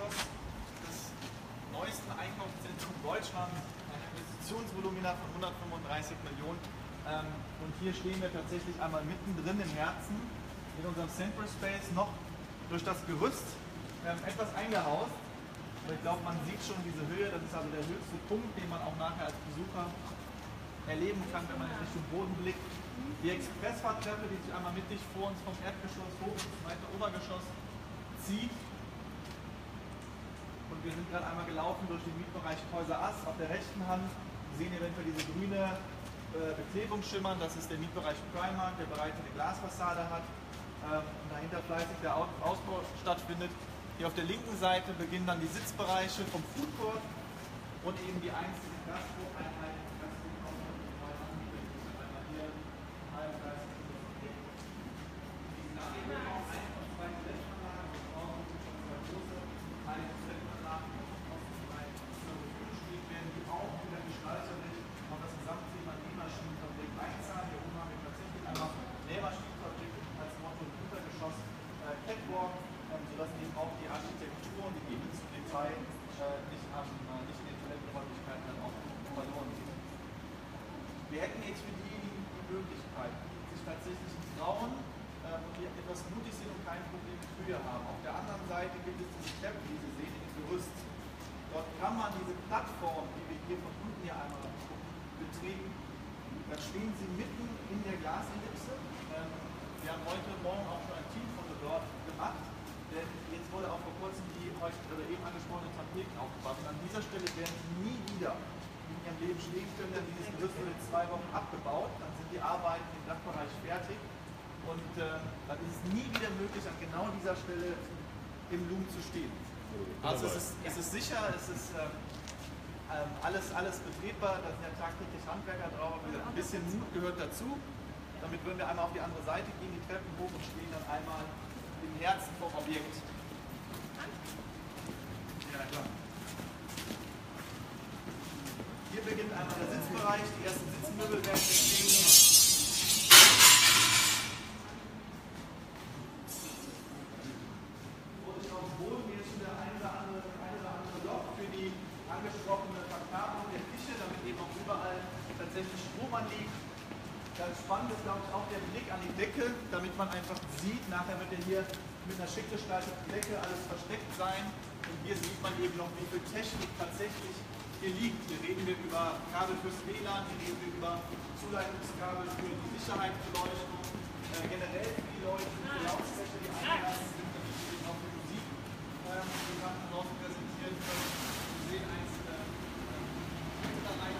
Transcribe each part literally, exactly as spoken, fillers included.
Erdgeschoss des neuesten Einkaufszentrums Deutschlands, ein Investitionsvolumina von hundertfünfunddreißig Millionen. Ähm, und hier stehen wir tatsächlich einmal mittendrin im Herzen in unserem Central Space, noch durch das Gerüst ähm, etwas eingehaust. Aber ich glaube, man sieht schon diese Höhe, das ist also der höchste Punkt, den man auch nachher als Besucher erleben kann, wenn man in Richtung Boden blickt. Die Expressfahrttreppe, die sich einmal mittig vor uns vom Erdgeschoss hoch ins zweite Obergeschoss zieht. Und wir sind gerade einmal gelaufen durch den Mietbereich Häuser Ass. Auf der rechten Hand sehen eventuell diese grüne äh, Beklebung schimmern. Das ist der Mietbereich Primark, der bereits eine Glasfassade hat. Ähm, und dahinter fleißig der Ausbau stattfindet. Hier auf der linken Seite beginnen dann die Sitzbereiche vom Food Court und eben die einzelnen Gastro-Einheiten. Sodass eben auch die Architektur und die Liebe zum Detail äh, nicht, am, äh, nicht in den Toilettenräumlichkeiten dann auch verloren geht. Wir hätten jetzt für diejenigen die Möglichkeit, die sich tatsächlich trauen äh, und die etwas mutig sind und kein Problem mit Höhe haben. Auf der anderen Seite gibt es diese Treppe, die Sie sehen, in Gerüst. Dort kann man diese Plattform, die wir hier von unten hier einmal betreten, dann stehen Sie mitten in der Glasellipse. Ähm, wir haben heute Morgen auch schon ein Teamfoto dort gemacht. Denn jetzt wurde auch vor kurzem die heute oder eben angesprochene Tapeten aufgebaut. Und an dieser Stelle werden sie nie wieder in ihrem Leben stehen können, denn dieses Gerüst wird in zwei Wochen abgebaut. Dann sind die Arbeiten im Dachbereich fertig. Und äh, dann ist es nie wieder möglich, an genau dieser Stelle im Loom zu stehen. Also es ist, es ist sicher, es ist äh, äh, alles, alles betretbar, da sind ja tagtäglich Handwerker drauf. Ein bisschen Mut gehört dazu. Damit würden wir einmal auf die andere Seite gehen, die Treppen hoch und stehen dann einmal im Herzen vom Objekt. Ja, klar. Hier beginnt einmal der Sitzbereich, die ersten Sitzmöbel werden stehen. Vorsicht auf dem Boden, hier ist schon der eine oder andere, eine oder andere Loch für die angesprochene Verkabelung der Küche, damit eben auch überall tatsächlich Strom anliegt. Ganz spannend ist, glaube ich, auch der Blick an die Decke, damit man einfach sieht, nachher wird ja hier mit einer schick gestalteten Decke alles versteckt sein. Und hier sieht man eben noch, wie viel Technik tatsächlich hier liegt. Hier reden wir über Kabel fürs W L A N, hier reden wir über Zuleitungskabel für die Sicherheitsbeleuchtung, äh, generell für die Leute, für die Lautsprecher, die eingelassen sind, damit wir eben auch die Musik ähm, die Sachen dort präsentieren können. Wir sehen eins äh, äh,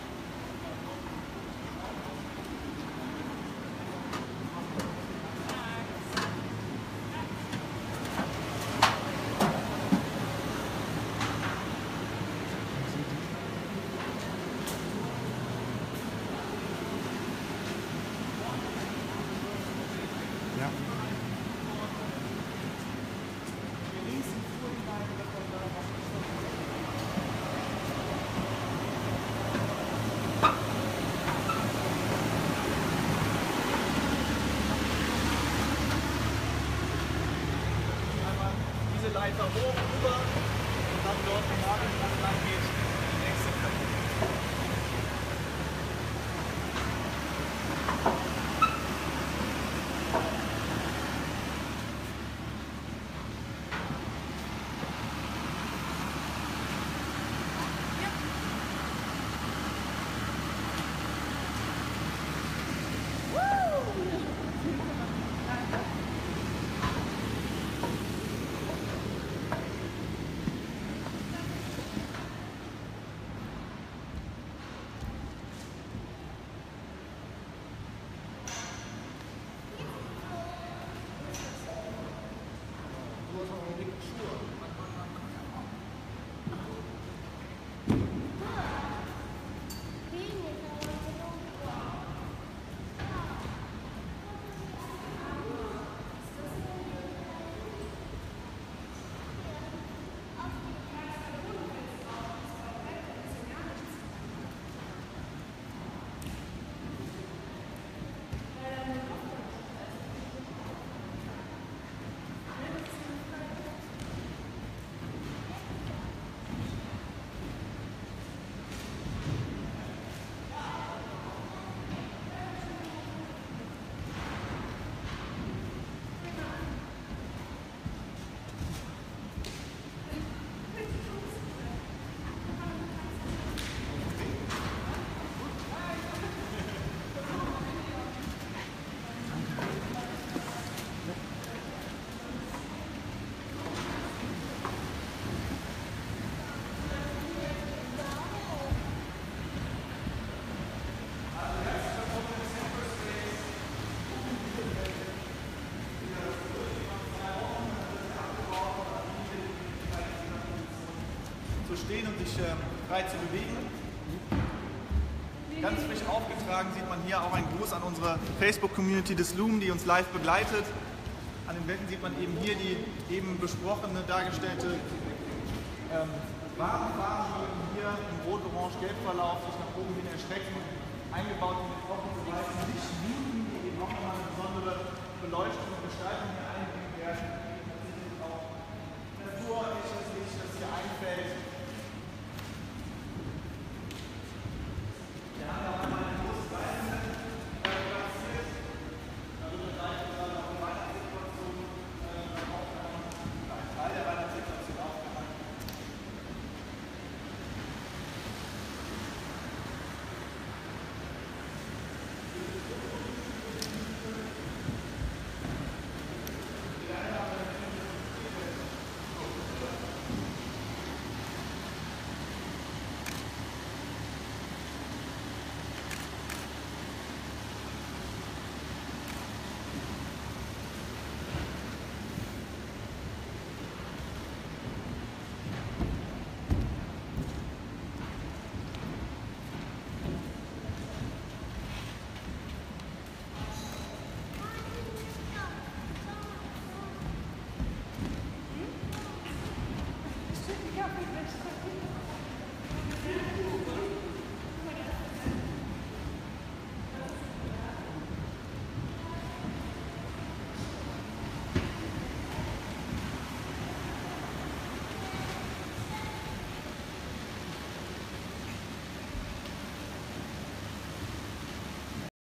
zu stehen und sich äh, frei zu bewegen. Ganz frisch aufgetragen sieht man hier auch einen Gruß an unsere Facebook-Community des Loom, die uns live begleitet. An den Wänden sieht man eben hier die eben besprochene, dargestellte ähm, Warenfarben, hier im Rot-Orange-Gelb-Verlauf sich nach oben hin erstrecken, eingebaut in den Trockenbereichen, Lichtminuten, die eben auch nochmal eine besondere Beleuchtung und Gestaltung hier einbringen werden.